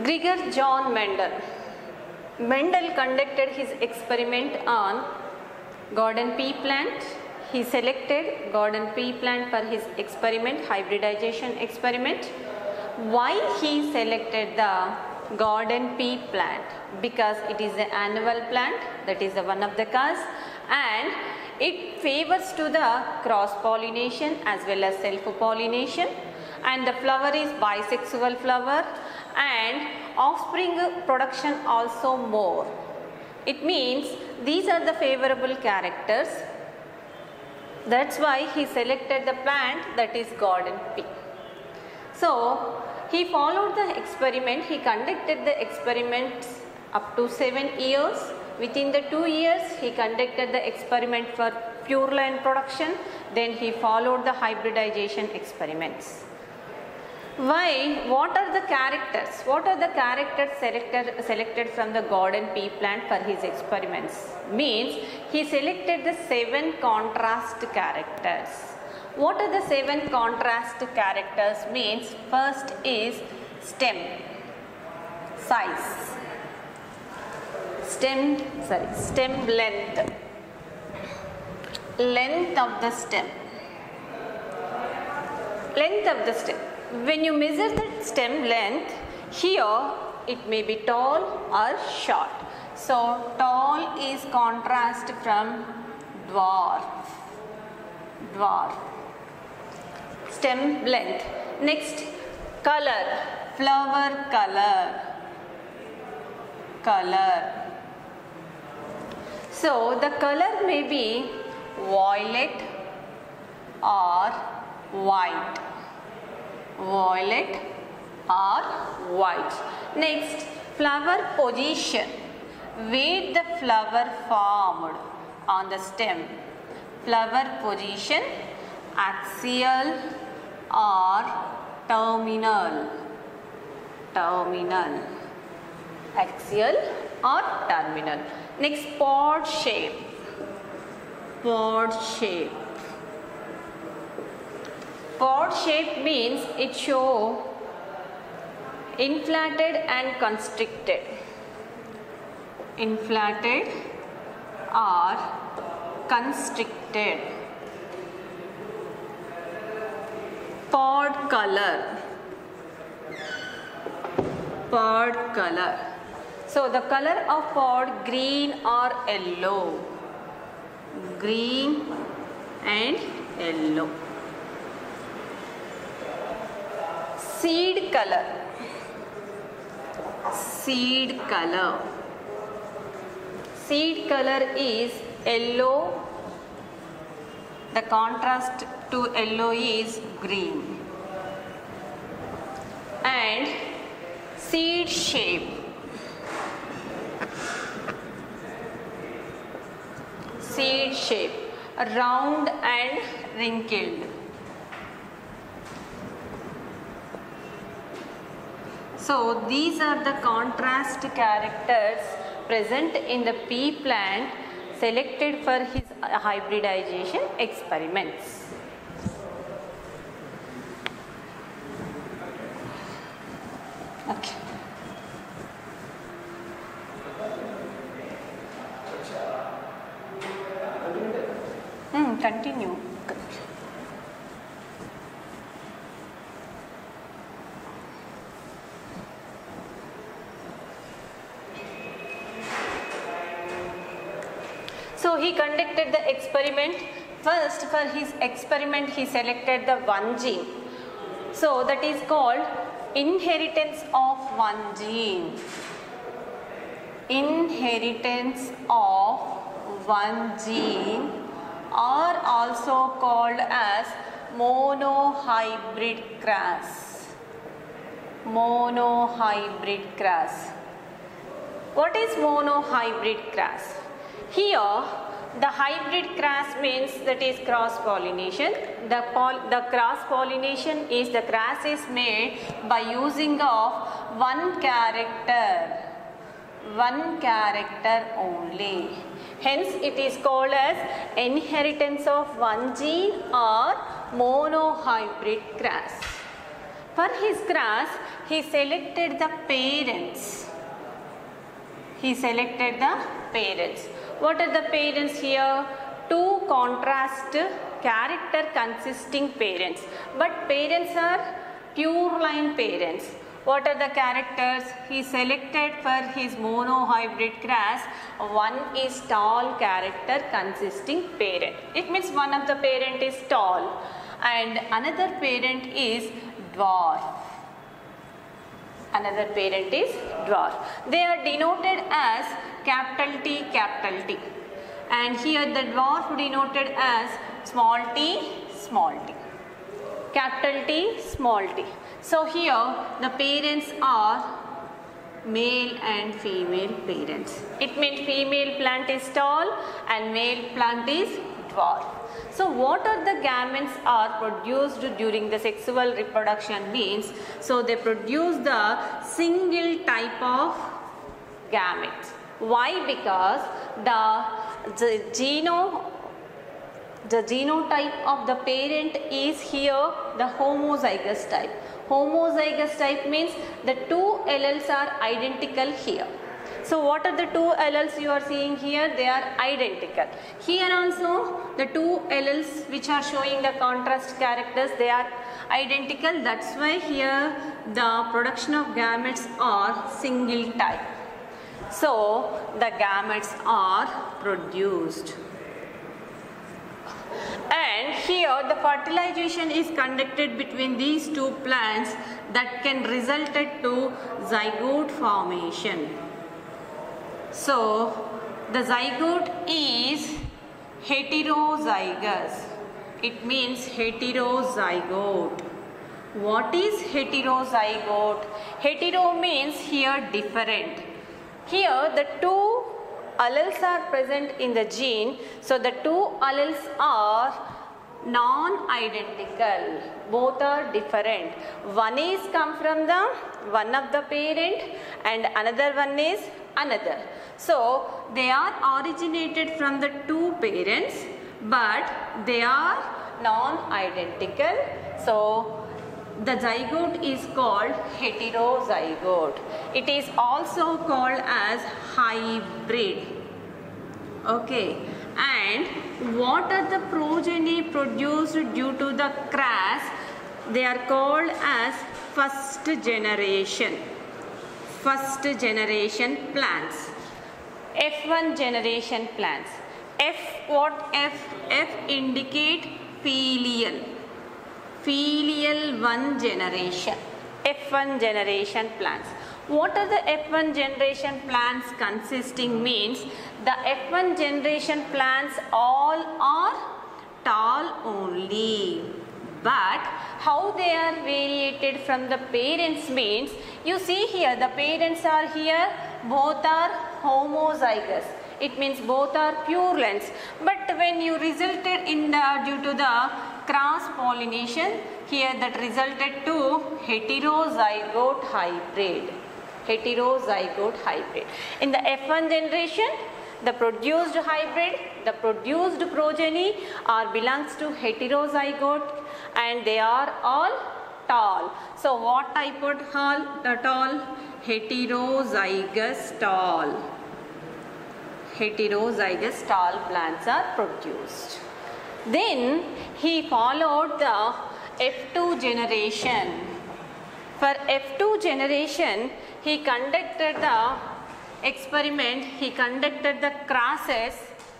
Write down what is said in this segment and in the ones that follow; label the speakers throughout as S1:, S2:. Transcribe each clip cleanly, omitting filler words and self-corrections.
S1: Gregor John Mendel. Mendel conducted his experiment on garden pea plant. He selected garden pea plant for his experiment, hybridization experiment. Why he selected the garden pea plant? Because it is an annual plant, that is one of the cause, and it favors to the cross pollination as well as self pollination, and the flower is bisexual flower, and offspring production also more. It means these are the favorable characters. That's why he selected the plant that is garden pea. So he followed the experiment. He conducted the experiments up to 7 years. Within the 2 years he conducted the experiment for pure line production. Then he followed the hybridization experiments. Why? What are the characters? What are the characters selected from the garden pea plant for his experiments? Means he selected the 7 contrast characters. What are the 7 contrast characters? Means first is stem size, stem length, length of the stem, length of the stem. When you measure the stem length, here it may be tall or short. So tall is contrast from dwarf. Stem length. Next, color, flower color. So the color may be violet or white. Violet or white. Next, flower position, where the flower formed on the stem. Flower position, axial or terminal. Axial or terminal. Next, pod shape. Pod shape means it show inflated and constricted. Inflated or constricted. Pod color. So the color of pod, green or yellow. Green and yellow. Seed color. Seed color is yellow. The contrast to yellow is green. And seed shape. Round and wrinkled. So these are the contrast characters present in the pea plant selected for his hybridization experiments. Okay. Continue. So he conducted the experiment. First, for his experiment he selected the one gene. So that is called inheritance of one gene. Inheritance of one gene, or also called as monohybrid cross. Monohybrid cross. What is monohybrid cross? Here the hybrid cross means that is cross pollination. The cross pollination is the cross is made by using of one character only. Hence it is called as inheritance of one gene or monohybrid cross. for his grass, he selected the parents. He selected the parents. What are the parents here? Two contrast character consisting parents. But parents are pure line parents. What are the characters? He selected for his monohybrid grass, one is tall character consisting parent. It means one of the parent is tall and another parent is dwarf. Another parent is dwarf. They are denoted as capital T, capital T. And here the dwarf denoted as small t, small t. Capital T, small t. So here the parents are male and female parents. It means female plant is tall and male plant is dwarf. So what are the gametes are produced during the sexual reproduction means, so they produce the single type of gametes. Why? Because the genotype of the parent is here the homozygous type. Homozygous type means the two alleles are identical here. So what are the two alleles you are seeing here? They are identical. Here also the two alleles which are showing the contrast characters, they are identical. That's why here the production of gametes are single type. So the gametes are produced. And here the fertilization is conducted between these two plants that can result to zygote formation. So the zygote is heterozygous. It means heterozygote. What is heterozygote? Hetero means here different. Here the two alleles are present in the gene. So the two alleles are non-identical. Both are different. One is come from the one of the parent and another one is another. So they are originated from the two parents but they are non-identical. So the zygote is called heterozygote. It is also called as hybrid. Okay. And what are the progeny produced due to the cross? They are called as first generation. First generation plants. F1 generation plants. F what F? F indicate filial. Filial one generation. F1 generation plants. What are the F1 generation plants consisting means the F1 generation plants all are tall only. But how they are variated from the parents means, you see here the parents are here, both are homozygous. It means both are pure lines. But when you resulted in the due to the cross pollination, here that resulted to heterozygote hybrid. Heterozygote hybrid. In the F1 generation, the produced hybrid, the produced progeny belongs to heterozygote and they are all tall. So what type of tall? Heterozygous tall. Heterozygous tall plants are produced. Then he followed the F2 generation. For F2 generation, he conducted the experiment, he conducted the crosses,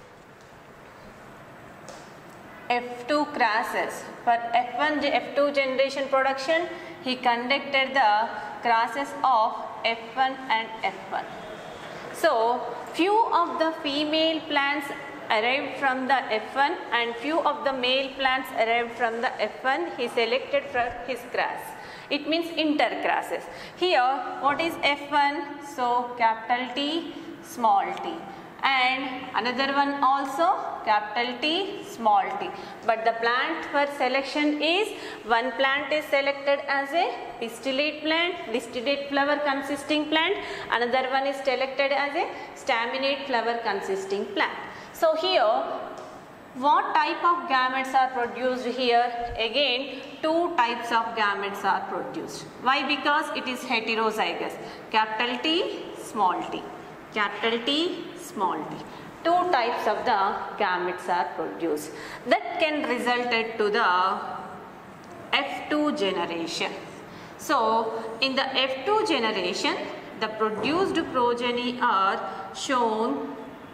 S1: F2 crosses. For F2 generation production, he conducted the crosses of F1 and F1. So, few of the female plants arrived from the F1 and few of the male plants arrived from the F1, he selected for his cross. It means intercrosses. Here, what is F1? So, capital T, small t. And another one also, capital T, small t. But the plant for selection is, one plant is selected as a distillate plant, distillate flower consisting plant. Another one is selected as a staminate flower consisting plant. So, here What type of gametes are produced here? Again, two types of gametes are produced. Why? Because it is heterozygous. Capital T, small t. Capital T, small t. Two types of the gametes are produced. That can result to the F2 generation. So, in the F2 generation, the produced progeny are shown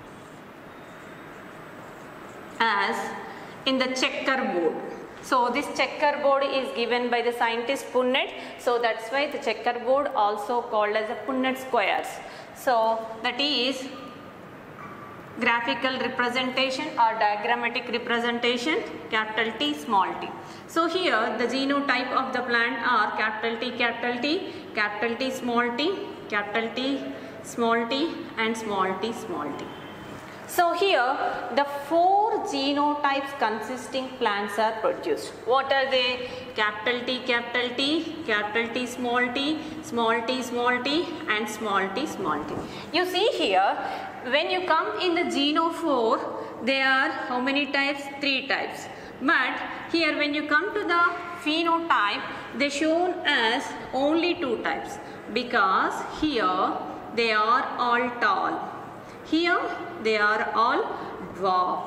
S1: as in the checkerboard. So this checkerboard is given by the scientist Punnett. So that's why the checkerboard also called as the Punnett squares. So that is graphical representation or diagrammatic representation, capital T, small t. So here the genotype of the plant are capital T, capital T, capital T, small t, capital T, small t and small t, small t. So here the four genotypes consisting plants are produced. What are they? Capital T, capital T, capital T, small t, small t, small t and small t, small t. You see here, when you come in the genophore, there are how many types? 3 types. But here when you come to the phenotype, they shown as only 2 types, because here they are all tall. Here they are all dwarf.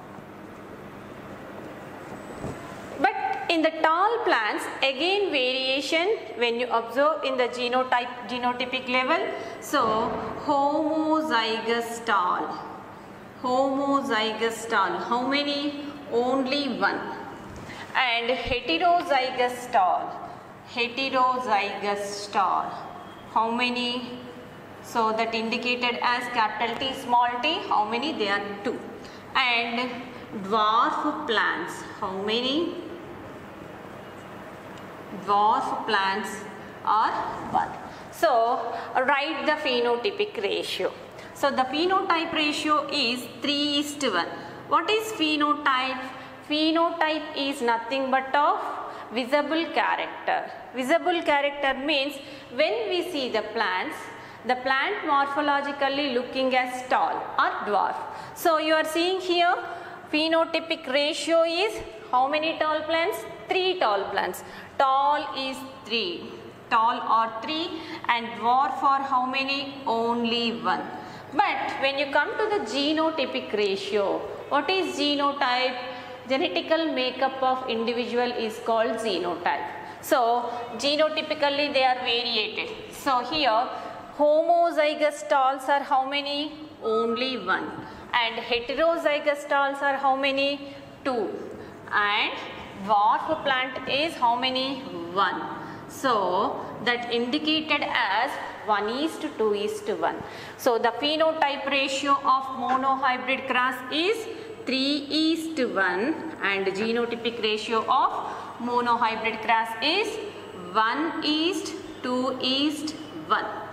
S1: But in the tall plants, again variation when you observe in the genotypic level. So homozygous tall. Homozygous tall. How many? Only 1. And heterozygous tall. Heterozygous tall. How many? So that indicated as capital T, small t, how many? They are 2. And dwarf plants, how many? Dwarf plants are 1. So write the phenotypic ratio. So the phenotype ratio is 3:1. What is phenotype? Phenotype is nothing but of visible character. Visible character means when we see the plants, the plant morphologically looking as tall or dwarf. So you are seeing here phenotypic ratio is how many tall plants? 3 tall plants. Tall is 3. Tall or 3 and dwarf are how many? Only 1. But when you come to the genotypic ratio, what is genotype? Genetical makeup of individual is called genotype. So genotypically they are variated. So here homozygous stalls are how many? Only 1. And heterozygous stalls are how many? 2. And dwarf plant is how many? 1. So that indicated as 1:2:1. So the phenotype ratio of monohybrid cross is 3:1 and genotypic ratio of monohybrid cross is 1:2:1.